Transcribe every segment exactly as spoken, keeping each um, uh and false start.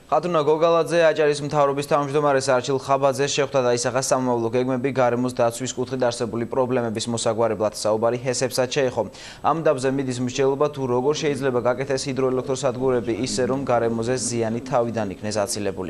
ხათუნა გოგალაძე აჭარის მთავრობის თავმჯდომარეს არჩილ ხაბაძეს შეხვდა და ისახა სამომავლო გეგმები გარემოს დაცვის კუთხით არსებული პრობლემების მოსაგვარებლად საუბარი ჰესებსაც შეეხო. Ამ დაბზე მიდის მსჯელობა თუ როგორ შეიძლება გაკეთდეს ჰიდროელექტროსადგურები ისე რომ გარემოზე ზიანი თავიდან იქნეს აცილებული.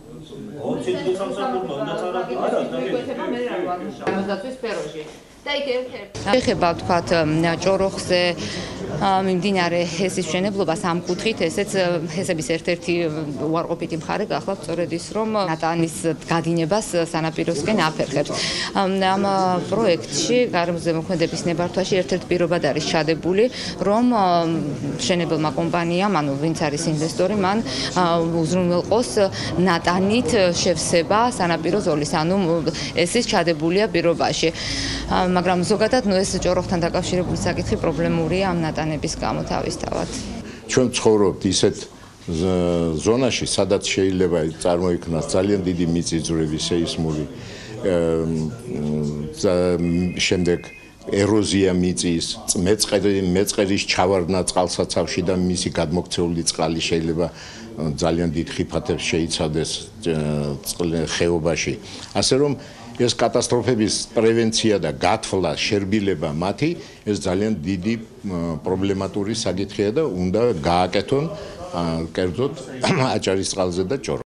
ეხება ვთქვათ ჭოროხზე მიმდინარე ჰესის მშენებლობას ამ კუთხით ესეც ჰესების ერთ-ერთი უარყოფითი მხარე გახლავთ სწორედ ის რომ ნატანის გადინებას სანაპიროსკენ აფერხებს. ამ პროექტში გარემოზე მოქმედების ნებართვაში ერთ-ერთ პირობად არის ჩადებული რომ მშენებელმა კომპანიამ ანუ ვინც არის ინვესტორი მან უზრუნველყოს ნატანით შევსება სანაპირო ზოლის ანუ ეს ის ჩადებულია პირობაში. მაგრამ ზოგადად ნუ ეს ჭოროხთან დაკავშირებული საკითხი პრობლემურია ამ ნატანების გამო თავისთავად. ჩვენ ცხოვრობთ ისეთ ზონაში, სადაც შეიძლება წარმოიქმნას ძალიან დიდი მიწისძვრები, სეისმური, შემდეგ ეროზია მიწის, მეწყერის ჩავარდნა წყალსაცავში და მისი გადმოქცეული წყალი შეიძლება ძალიან დიდ ხიფათებს შეიცავდეს ხეობაში. ასე რომ ეს კატასტროფების პრევენცია და გათვლა, შერბილება მათი ეს ძალიან დიდი პრობლემატური საკითხია და უნდა გააკეთონ კერძოდ აჭარის წყალზე და ჭოროხზე.